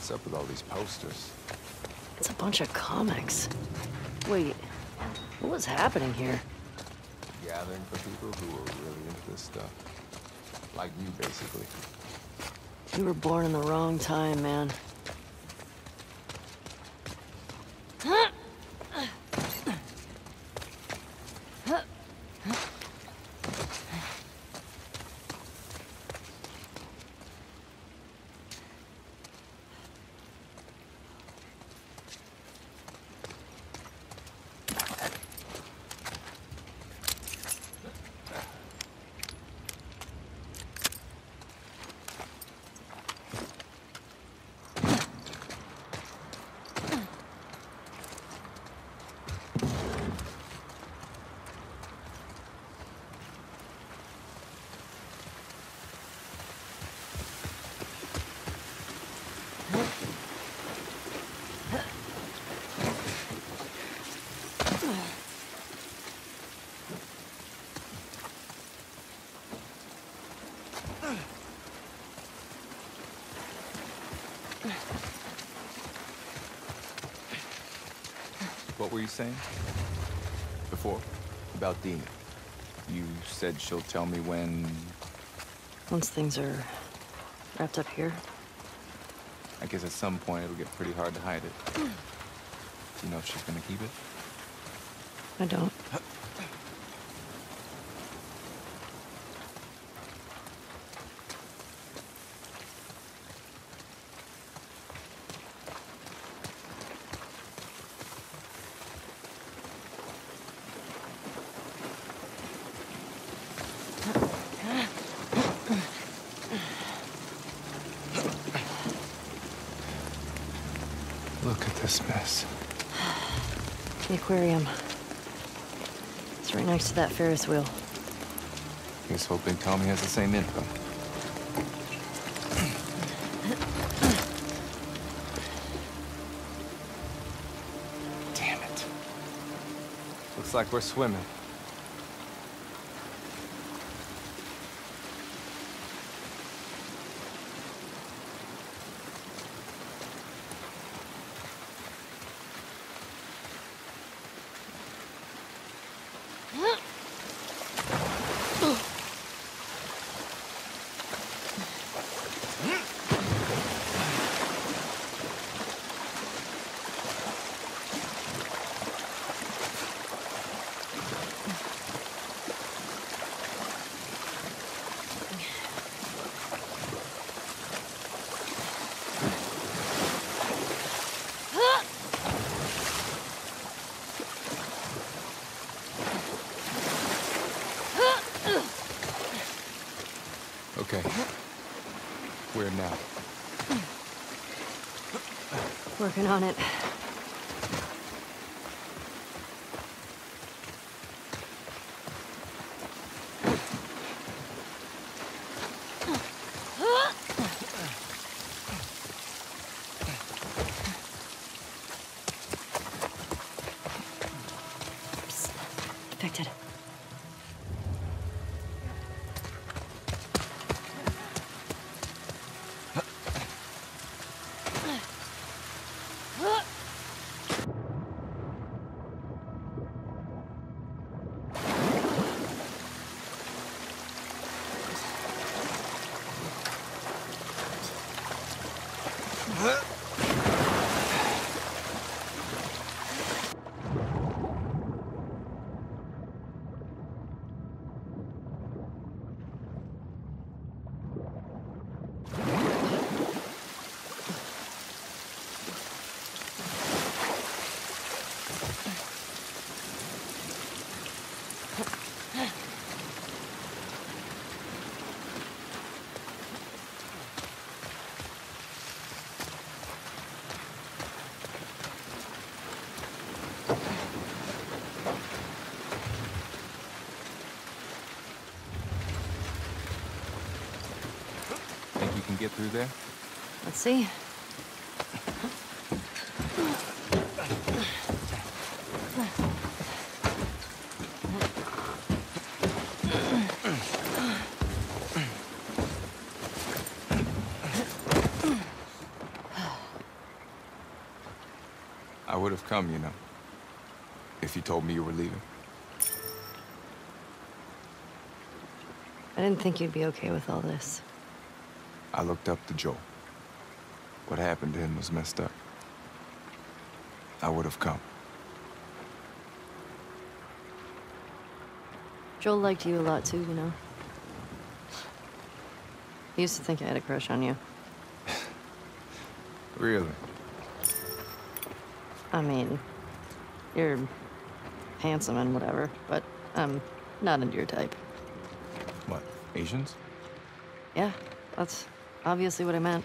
What's up with all these posters? It's a bunch of comics. Wait, what was happening here? Gathering for people who are really into this stuff. Like you, basically. You were born in the wrong time, man. What were you saying? Before? About Dina. You said she'll tell me when... Once things are wrapped up here. I guess at some point it'll get pretty hard to hide it. Do you know if she's gonna keep it? I don't. Look at this mess. The aquarium. It's right next to that Ferris wheel. Here's hoping Tommy has the same info. Damn it. Looks like we're swimming. Okay. Where now? Working on it. Psst. Detected. Think you can get through there? Let's see. would have come, you know, if you told me you were leaving. I didn't think you'd be okay with all this. I looked up to Joel. What happened to him was messed up. I would have come. Joel liked you a lot too, you know. He used to think I had a crush on you. Really? I mean, you're handsome and whatever, but I'm not into your type. What, Asians? Yeah, that's obviously what I meant.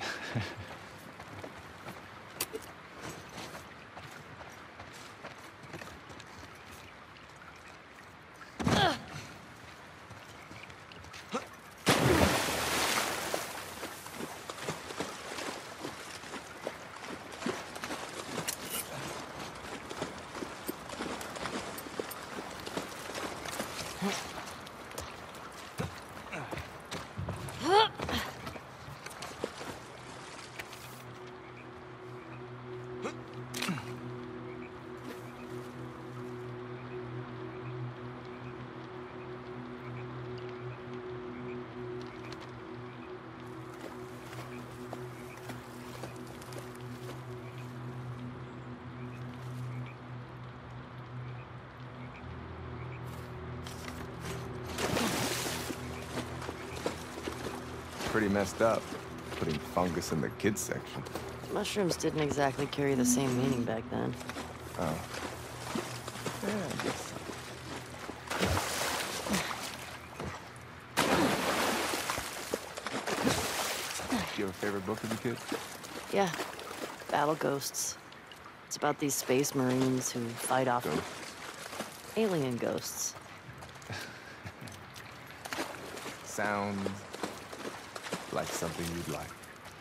Pretty messed up, putting fungus in the kids section. Mushrooms didn't exactly carry the same meaning back then. Oh. Yeah, I guess so. Do you have a favorite book as a kid? Yeah, Battle Ghosts. It's about these space marines who fight off alien ghosts. Sounds like something you'd like.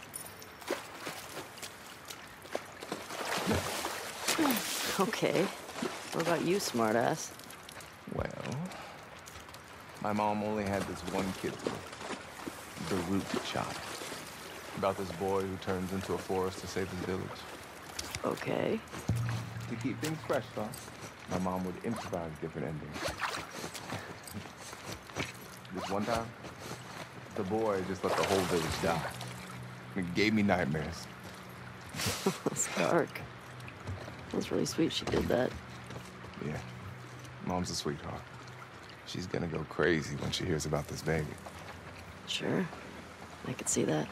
Okay. What about you, smartass? Well, my mom only had this one kid book, The Root Child, about this boy who turns into a forest to save his village. Okay. To keep things fresh, though, my mom would improvise different endings. This one time, the boy just let the whole village die. It gave me nightmares. It's dark. That's really sweet she did that. Yeah, Mom's a sweetheart. She's gonna go crazy when she hears about this baby. Sure. I could see that.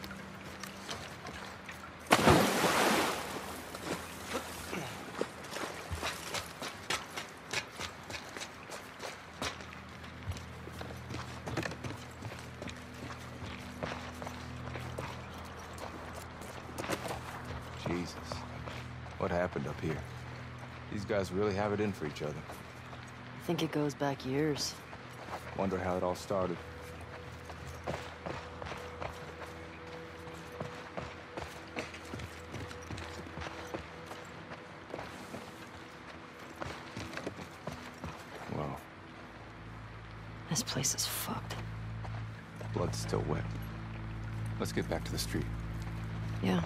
Jesus. What happened up here? These guys really have it in for each other. I think it goes back years. Wonder how it all started. Well, This place is fucked. blood's still wet. Let's get back to the street. Yeah.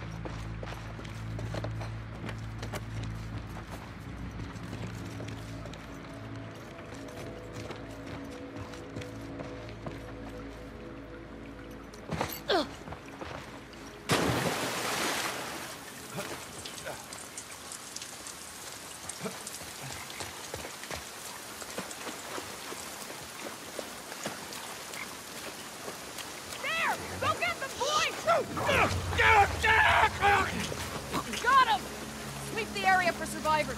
Got him! Sweep the area for survivors.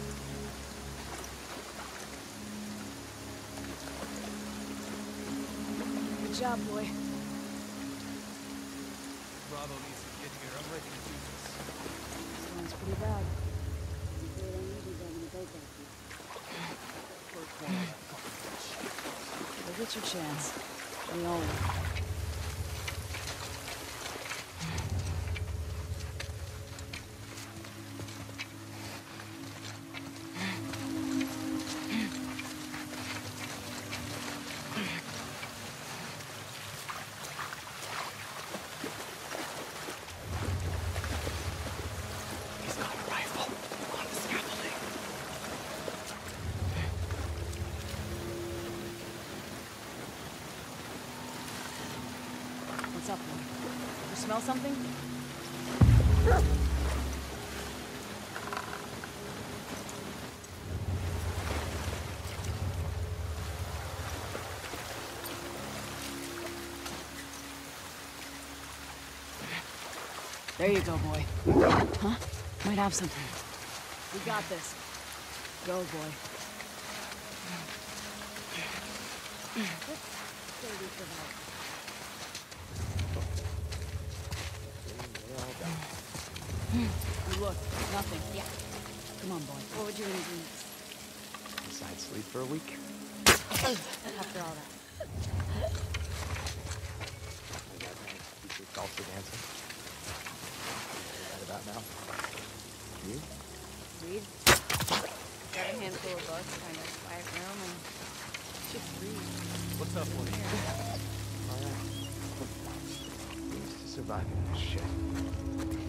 Good job, boy. Bravo needs to get here. I'm ready to do this. Sounds pretty bad. You'll get your chance. We all will. He's got a rifle on the What's up, boy? You smell something? There you go, boy. Huh? Might have something. We got this. Go, boy. Look, nothing. Yeah. Come on, boy. What would you want to do next? Inside sleep for a week. After all that. Golf for dancing. Right about now. You? Read. Got a handful of books, kind of quiet room, and just read. What's up, Woody? Alright. Used to surviving this shit.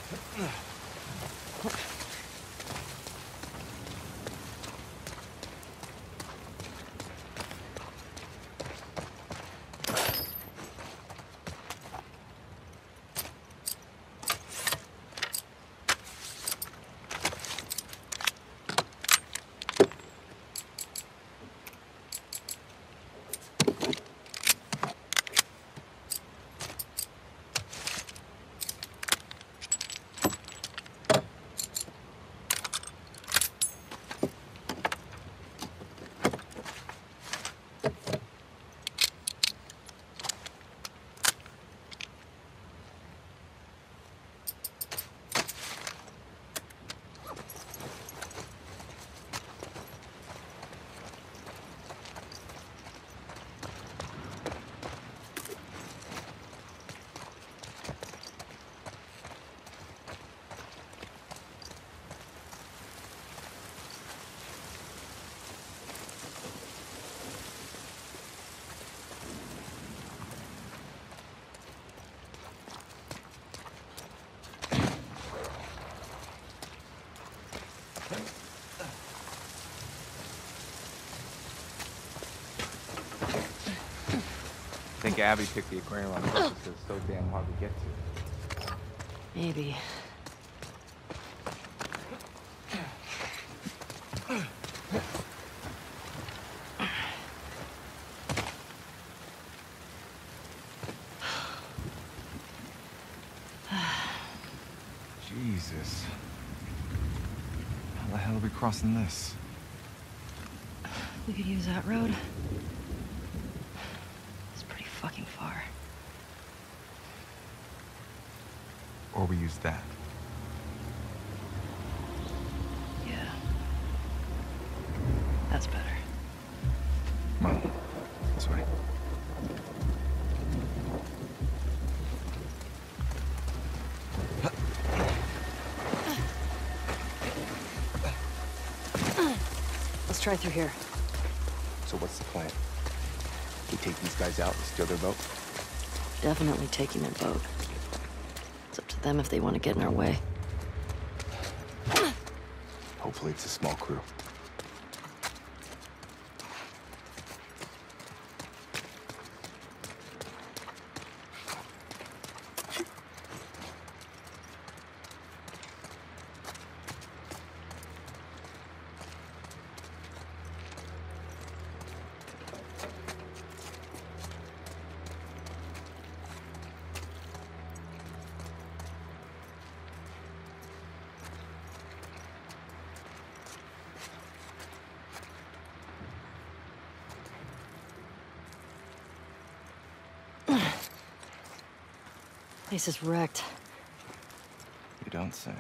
I think Abby picked the aquarium on purpose because it's so damn hard to get to. Maybe. Jesus. How the hell are we crossing this? We could use that road. It's pretty fucking far. Or we use that. Yeah. That's better. Come on. This way. Let's try through here. So what's the plan? We take these guys out and steal their boat? Definitely taking their boat. It's up to them if they want to get in our way. Hopefully it's a small crew. Place is wrecked. You don't say.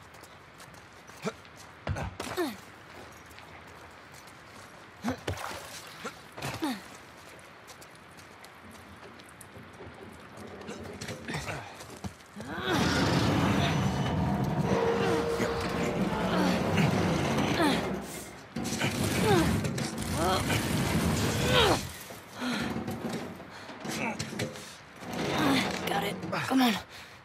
Got it. Come on.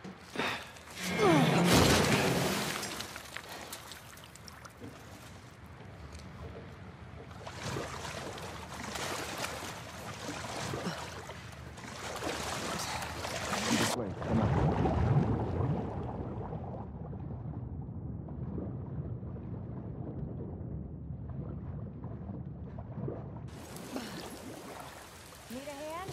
This way. Come on. Need a hand?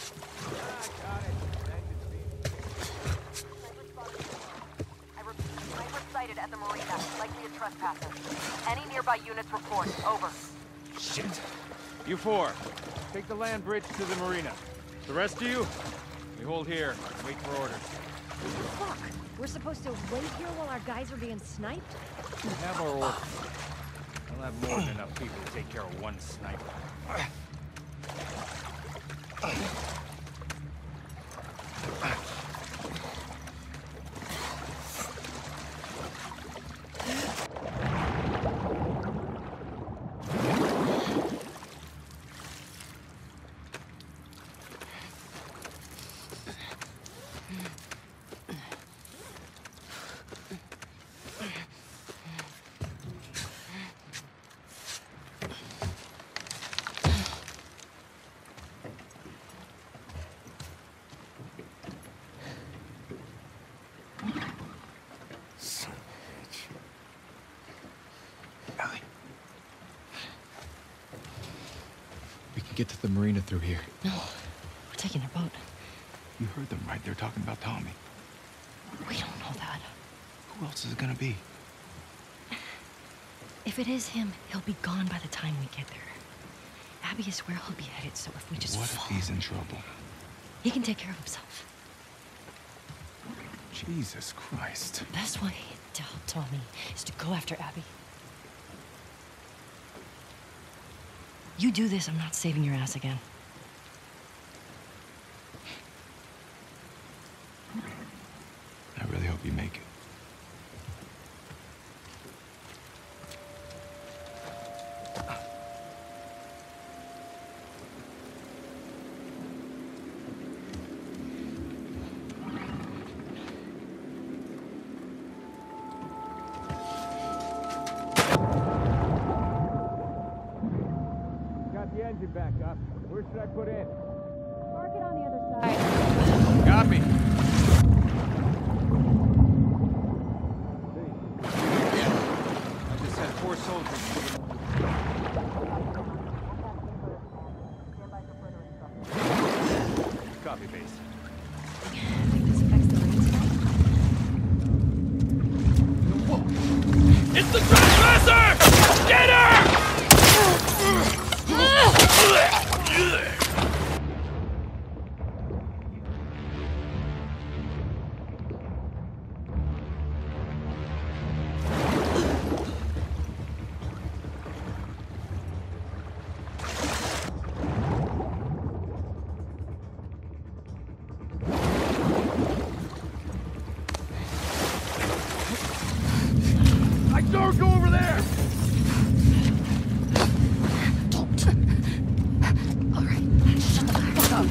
Sniper sighted at the marina, likely a trespasser. Any nearby units report. Over. Shit. You four, take the land bridge to the marina. The rest of you, we hold here and wait for orders. Fuck! We're supposed to wait here while our guys are being sniped? We have our orders. I'll have more than enough people to take care of one sniper. Get to the marina through here. No, we're taking a boat. You heard them right. They're talking about Tommy. We don't know that. Who else is it gonna be? If it is him, he'll be gone by the time we get there. Abby is where he'll be headed, so if we just What if he's in trouble? He can take care of himself. Jesus Christ. The best way to help Tommy is to go after Abby. You do this, I'm not saving your ass again. I really hope you make it. Got the engine back up. Where should I put in? Park it on the other side. Copy. I just had 4 soldiers. Copy, base. This affects the range now? It's the trespasser! Get her! I saw her go over there! All right, shut the fuck up.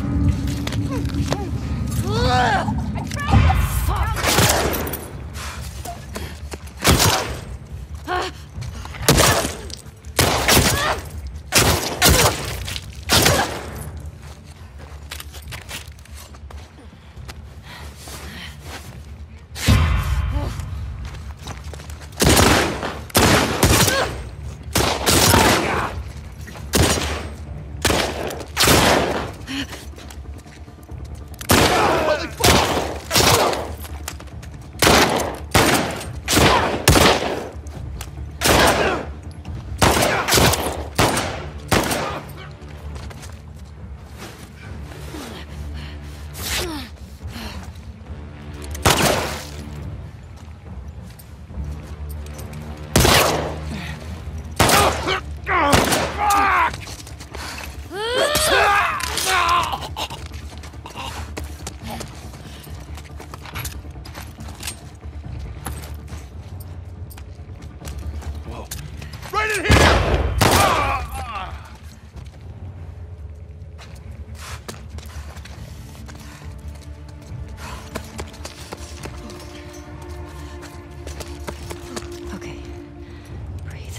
Right in here! Okay, breathe.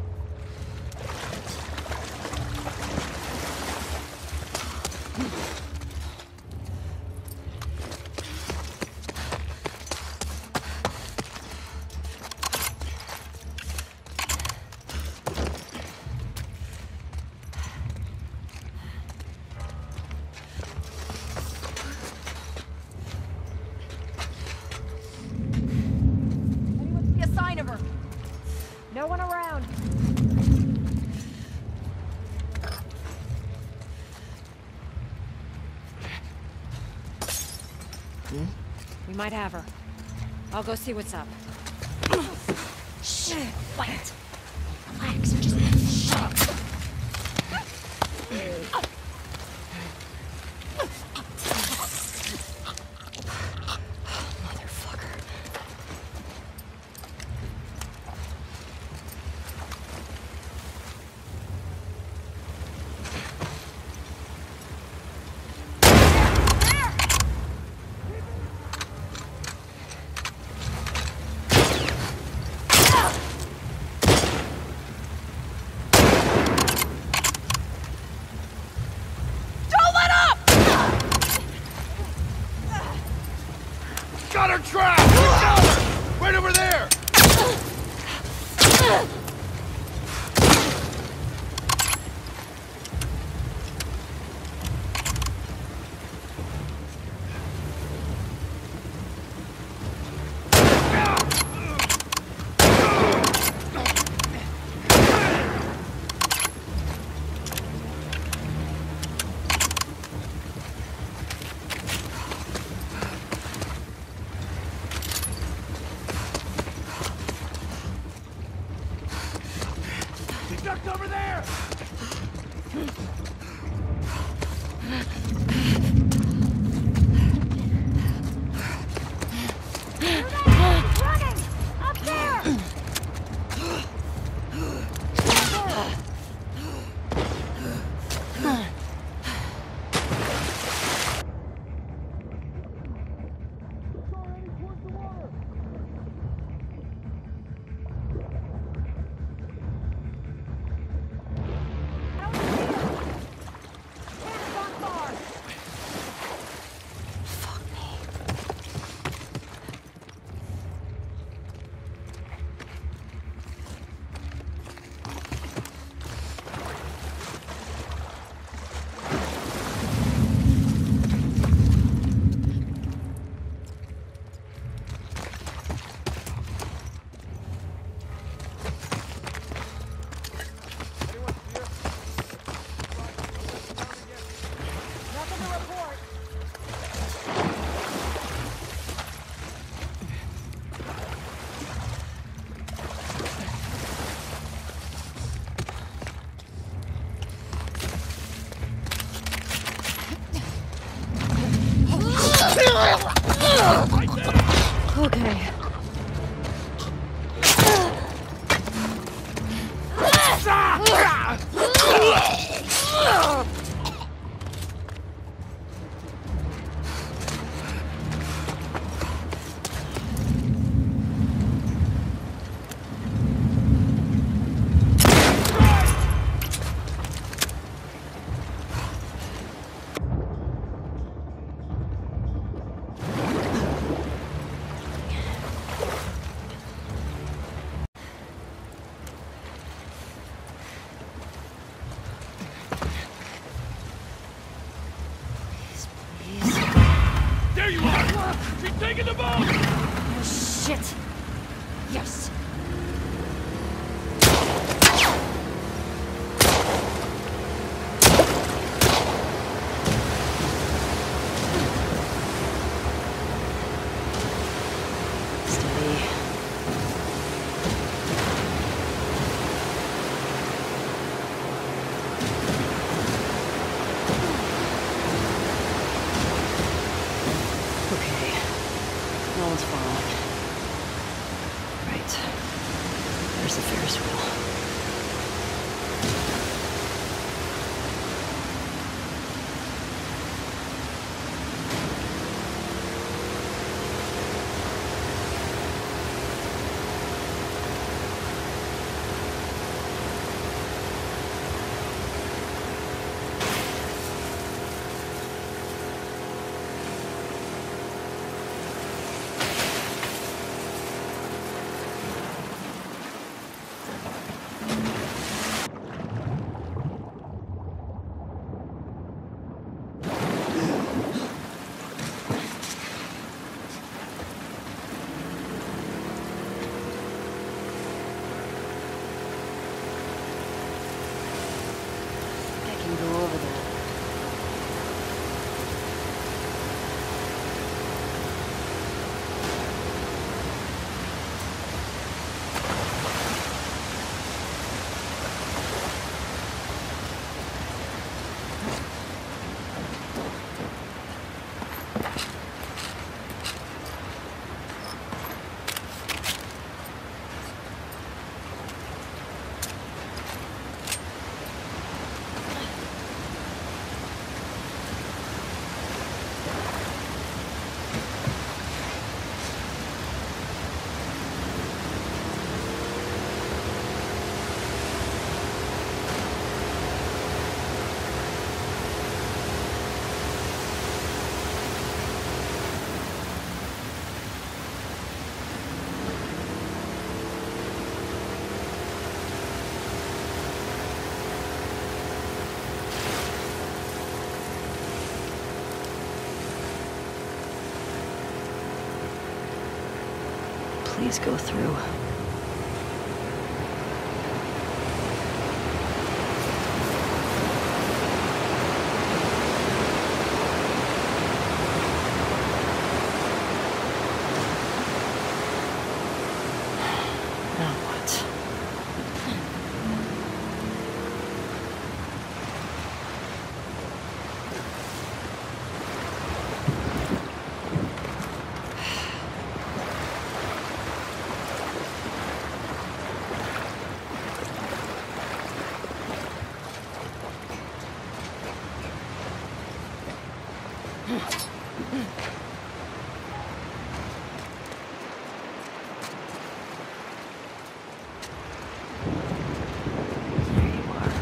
Anyone see a sign of her? No one around. We might have her. I'll go see what's up. Shh, quiet. Relax, just shut up. Motherfucker. Yes. Steady. Okay. No one's following. Right. There's the Ferris wheel. I can go over that. Please go through. Now what? There you are.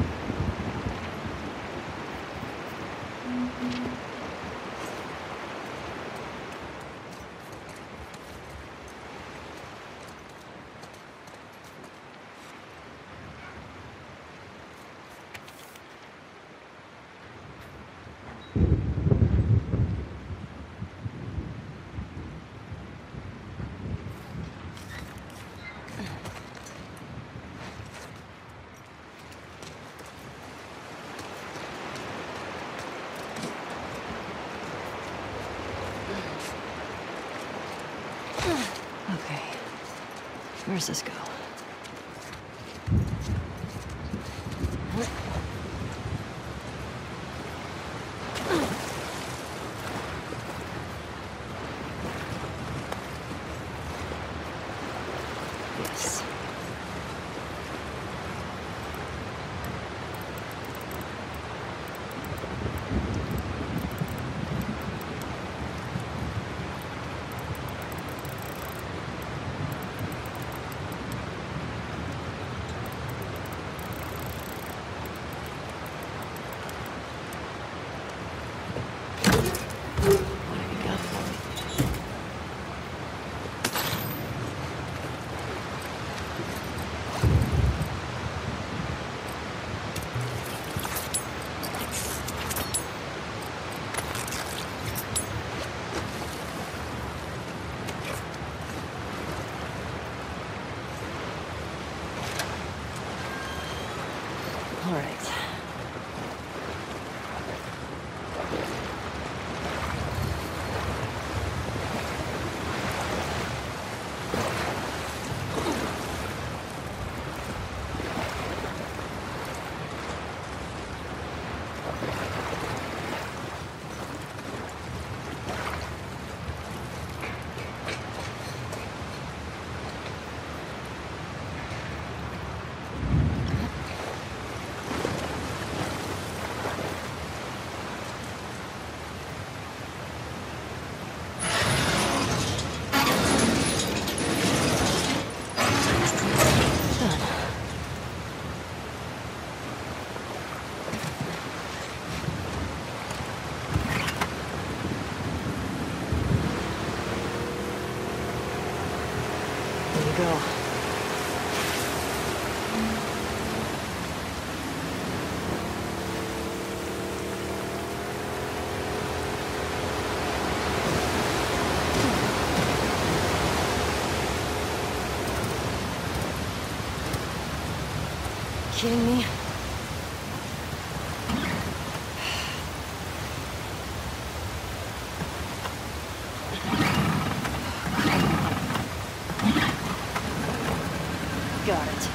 Okay. Where's this go? Yes. What have you got for me? All right. There you go. Kidding me? Got it.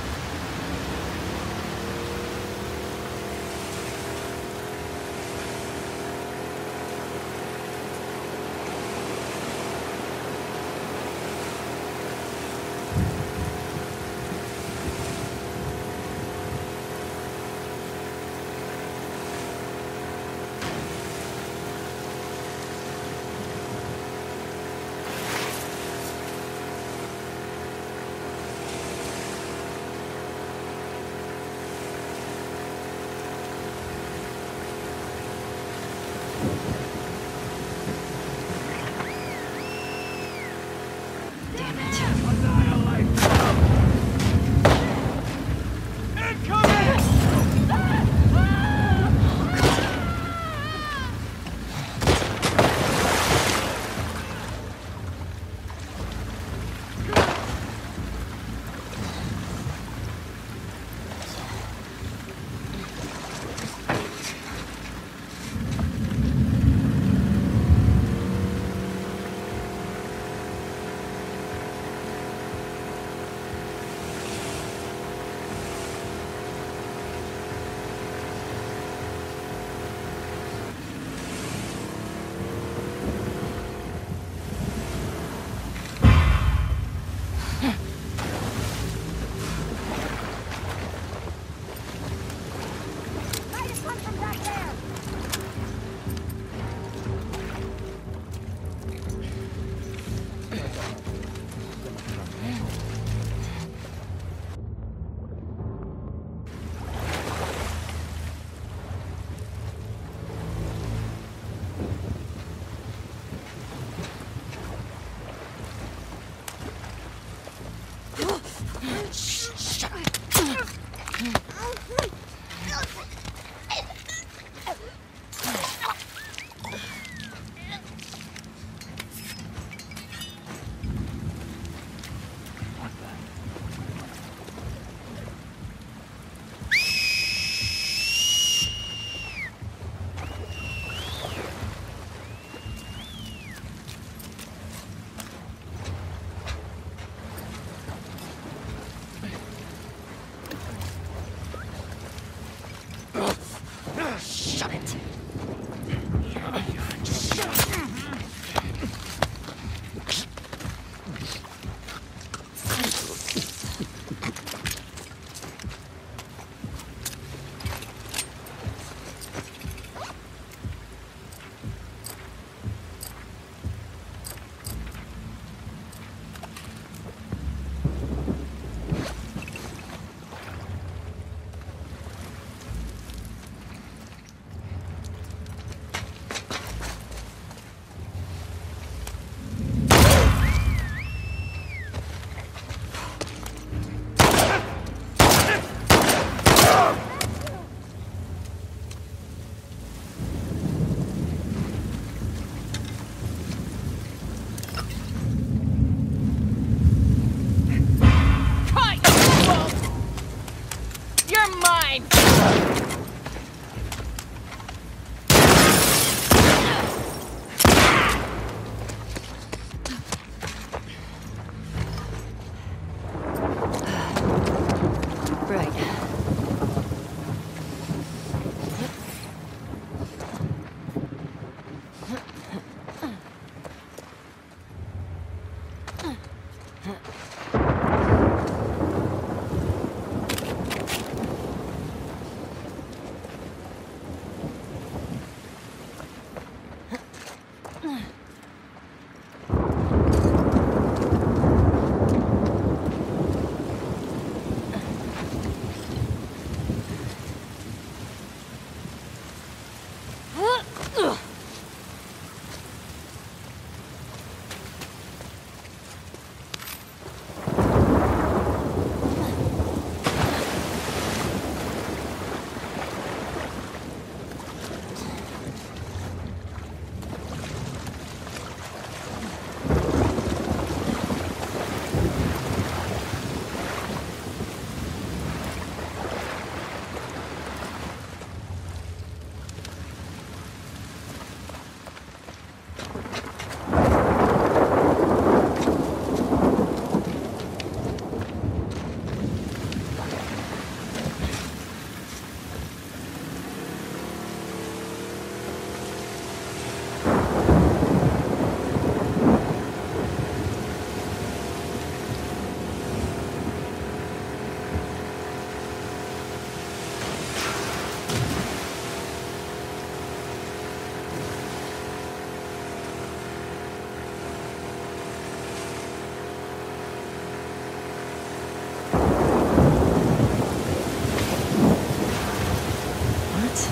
What?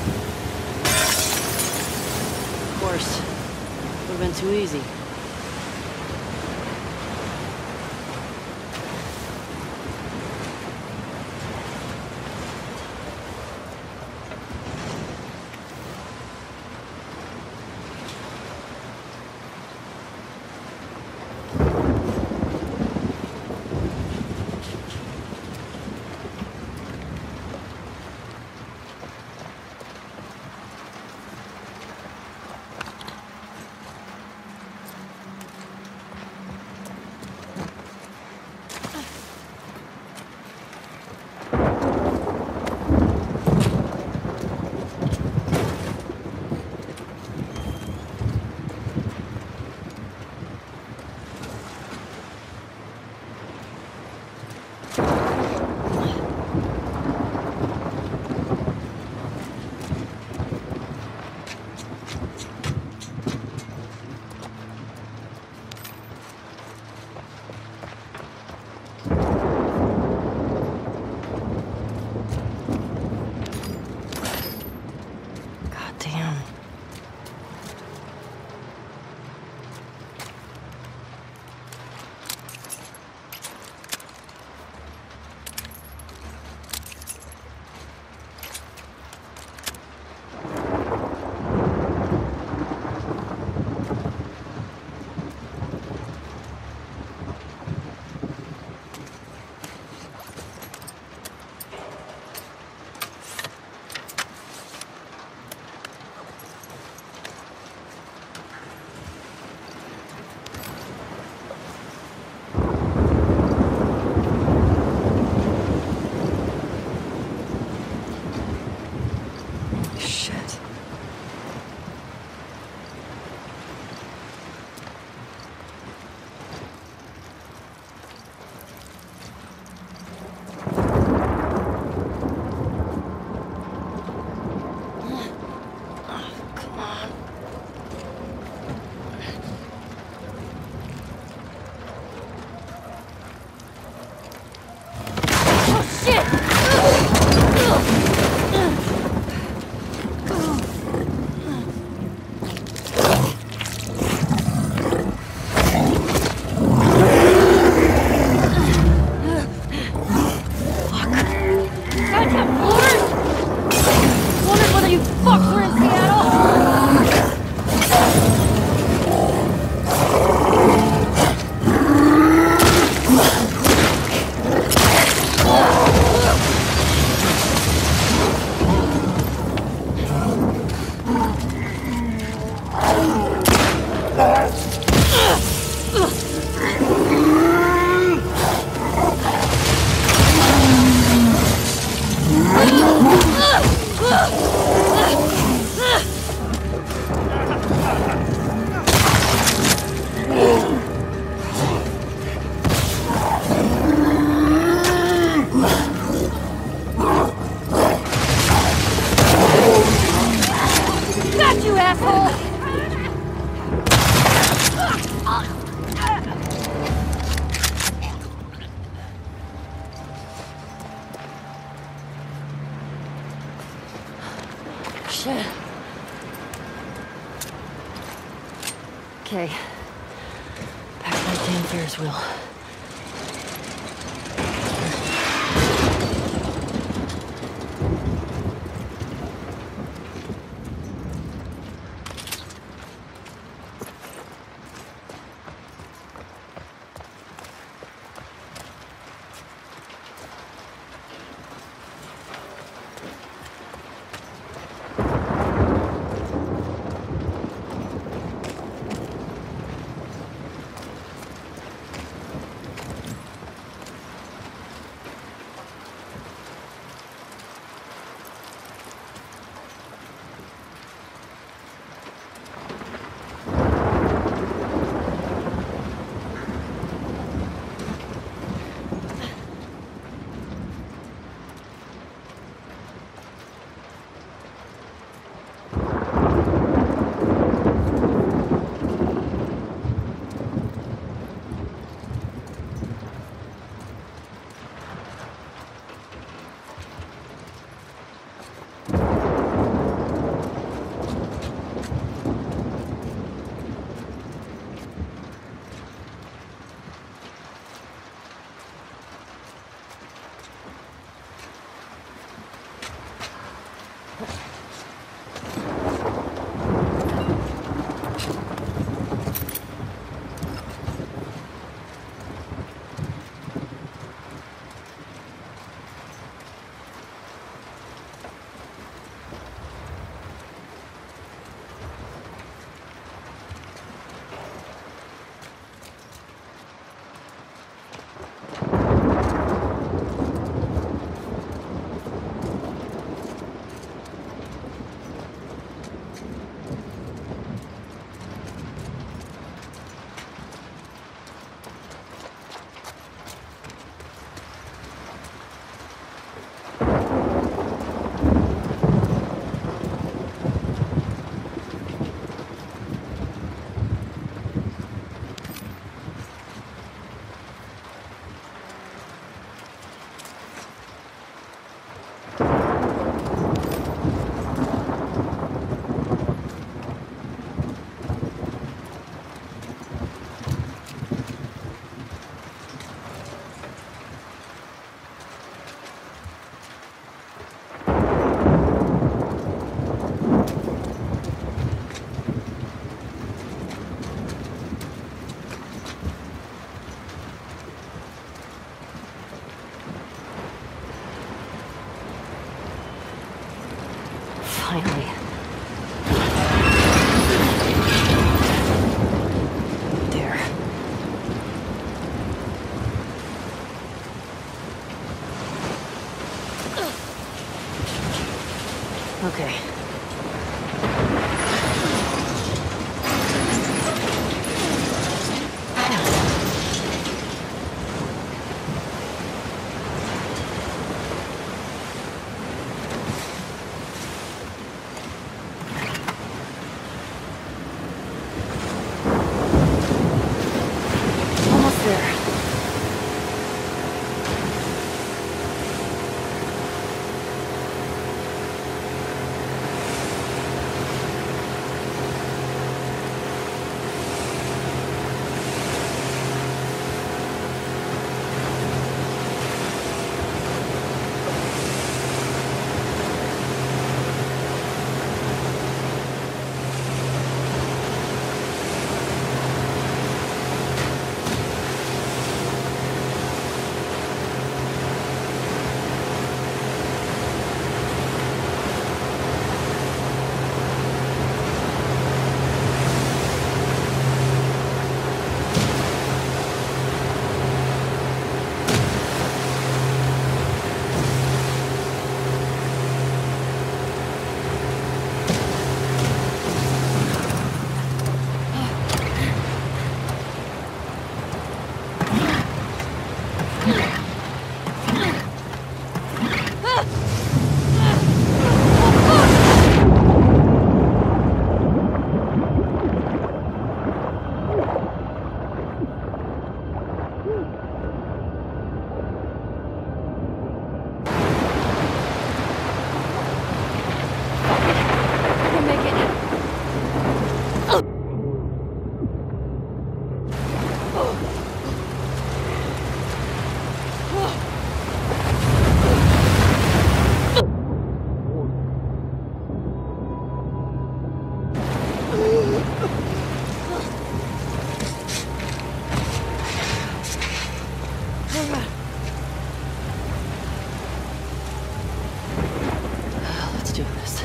Of course. Would've been too easy. Damn. Shit. Come on. Oh, shit! Wondered whether you fucks were in Seattle. Got you, asshole! Shit. Okay. Back to that damn Ferris wheel. Finally. There. Okay. Almost there. We'll make it. Let's do this.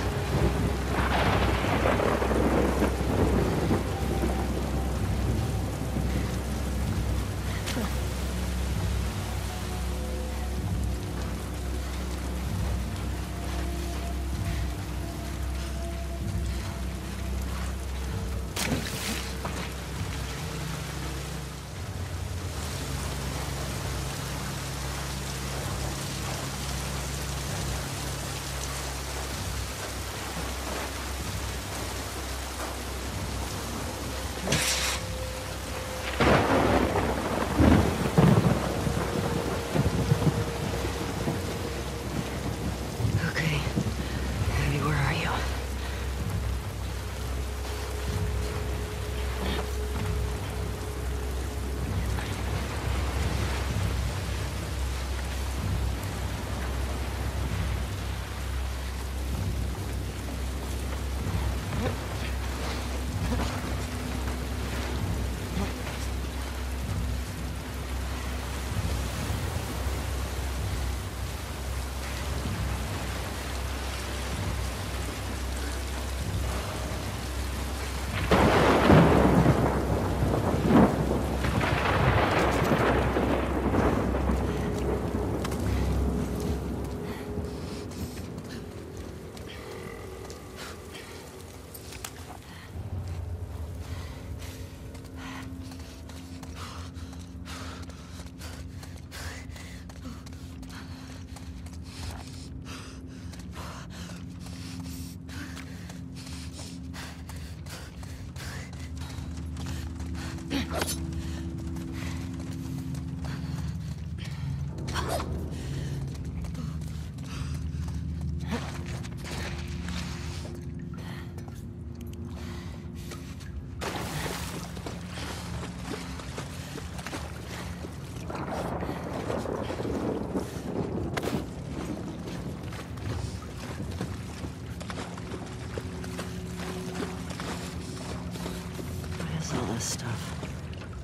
Okay. Abby, where are you? What is all this stuff?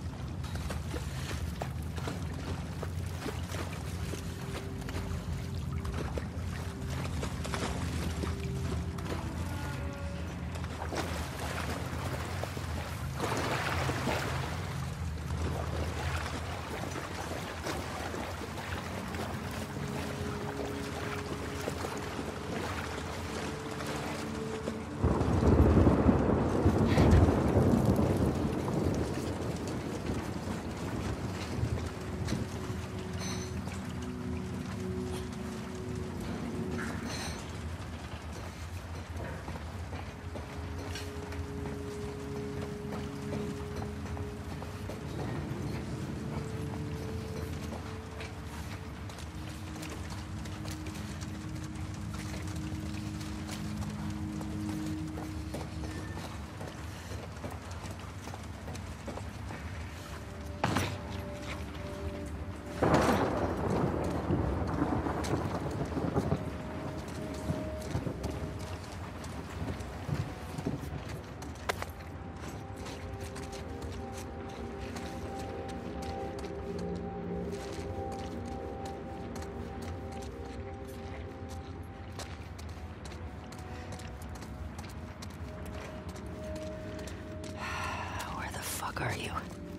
fuck are you?